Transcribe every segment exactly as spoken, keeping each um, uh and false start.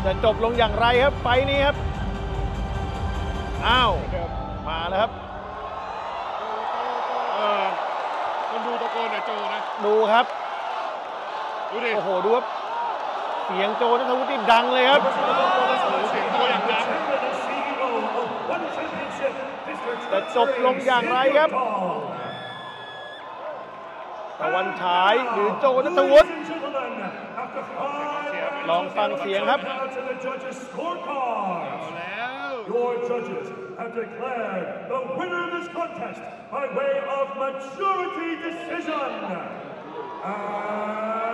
จะจบลงอย่างไรครับไฟนี้ครับอ้าวมาแล้วครับเออคนดูตะโกนอะโจนะดูครับดูดิโอ้โหดูครับเสียงโจนัทวุฒิที่ดังเลยครับเสียงโจอย่างดังจะจบลงอย่างไรครับตะวันฉายหรือโจนัทวุฒิลองฟังเสียงครับ Your judges have declared the winner of this contest by way of majority decision. And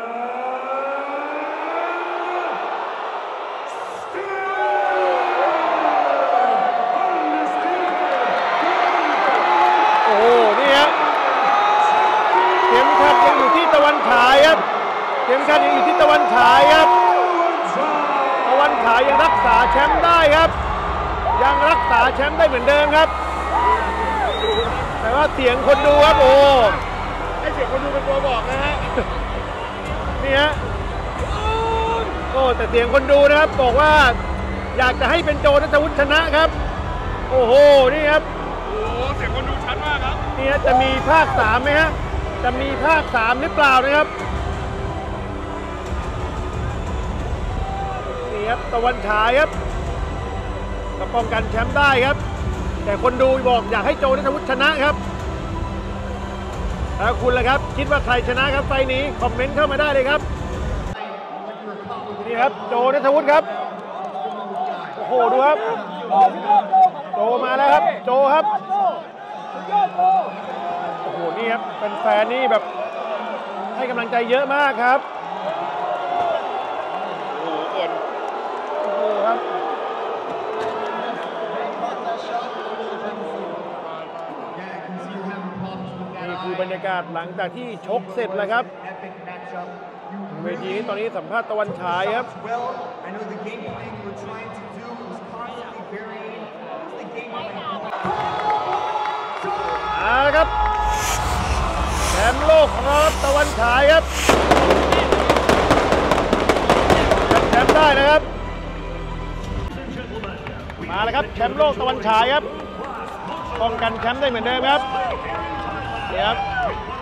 โอ้โหนี่ฮะเข็มขัดยังอยู่ที่ตะวันฉายครับเข็มขัดยังอยู่ที่ตะวันฉายครับตะวันฉายยังรักษาแชมป์ได้ครับยังรักษาแชมป์ได้เหมือนเดิมครับแต่ว่าเสียงคนดูครับโอ้ให้เสียงคนดูเป็นตัวบอกนะฮะนี่ฮะโอ้แต่เสียงคนดูนะครับบอกว่าอยากจะให้เป็นโจนัทวุฒิชนะครับโอ้โหนี่ครับโอ้เสียงคนดูชัดมากครับนี่ฮะจะมีภาคสามไหมฮะจะมีภาคสามหรือเปล่านะครับนี่ครับตะวันฉายครับก็ป้องกันแชมป์ได้ครับแต่คนดูบอกอยากให้โจนัทวุฒิชนะครับแล้วคุณล่ะครับคิดว่าใครชนะครับไฟนี้คอมเมนต์เข้ามาได้เลยครับนี่ครับโจนัทวุฒิครับโอ้โหดูครับโจมาแล้วครับโจครับโอ้โหนี่ครับเป็นแฟนนี่แบบให้กำลังใจเยอะมากครับโอ้โหคนโอ้โหครับนี่คือบรรยากาศหลังจากที่ชกเสร็จแล้วครับเวทีนี้ตอนนี้สัมภาษณ์ตะวันฉายครับเอาละครับแชมป์โลกครับตะวันฉายครับแชมป์ได้นะครับมาแล้วครับแชมป์โลกตะวันฉายครับป้องกันแชมป์ได้เหมือนเดิมครับนี่ครับ